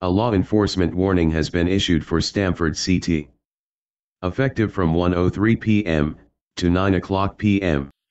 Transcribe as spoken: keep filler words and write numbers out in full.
A law enforcement warning has been issued for Stamford C T. Effective from one oh three p m to nine o'clock p m